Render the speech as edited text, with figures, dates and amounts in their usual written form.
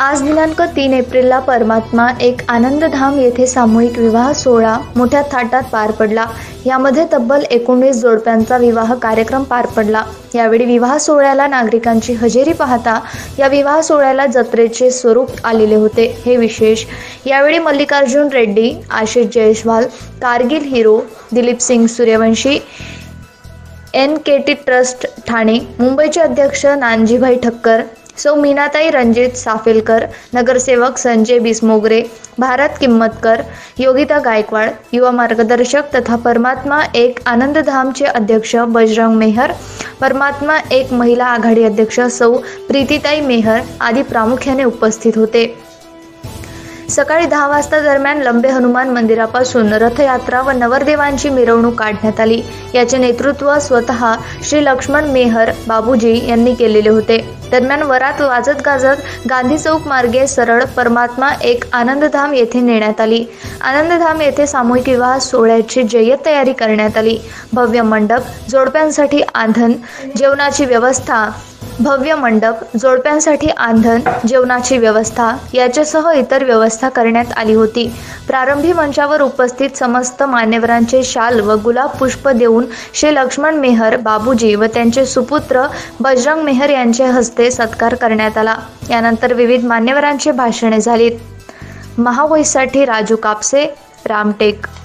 आज दिनांक 3 एप्रिलला परमात्मा एक आनंदधाम येथे सामूहिक विवाह सोहळा मोठ्या थाटात पार पडला। यामध्ये तब्बल 19 जोडप्यांचा विवाह कार्यक्रम पार पडला। यावेळी विवाह सोहळ्याला नागरिकांची हजेरी पाहता या विवाह सोहळ्याला जत्रेचे स्वरूप आलेले होते। हे विशेष। यावेळी Mallikarjun Reddy, Ashish Jaiswal, Kargil hero, Dilip Singh Suryavanshi, NKT trust Thane, मुंबईचे अध्यक्ष नानजीभाई ठक्कर, सौ मीनाताई रणजित साफेलकर, नगरसेवक संजय बिस्मोगरे, भारत किम्मतकर, योगिता गायकवाड, युवा मार्गदर्शक तथा परमात्मा एक आनंदधामचे अध्यक्ष बजरंग मेहर, परमात्मा एक महिला आघाडी अध्यक्ष सौ प्रीतीताई मेहर आदी प्रामुख्याने उपस्थित होते। सकाळी 10 वाजता दरम्यान लंबे हनुमान मंदिरापासून रथयात्रा व नवरदेवांची मिरवणूक काढण्यात आली। याचे नेतृत्व स्वतः श्री लक्ष्मण मेहर बाबूजी यांनी केलेले होते। दरम्यान वरात वाजत गाजत गांधी चौक मार्गे सरळ परमात्मा एक आनंदधाम येथे नेण्यात आली। आनंदधाम येथे सामूहिक विवाह सोहळ्याची जय्यत तयारी करण्यात आली। भव्य मंडप, जोडप्यांसाठी आंधण, जेवणाची व्यवस्था जेवणाची व्यवस्था याच्यासह इतर व्यवस्था करण्यात आली होती। प्रारंभी मंचावर उपस्थित समस्त मान्यवरांचे शाल व गुलाब पुष्प देऊन श्री लक्ष्मण मेहर बाबूजी व त्यांचे सुपुत्र बजरंग मेहर यांच्या हस्ते सत्कार करण्यात आला। यानंतर विविध मान्यवरांची भाषणे झालीत। महावॉइससाठी राजू कापसे, रामटेक।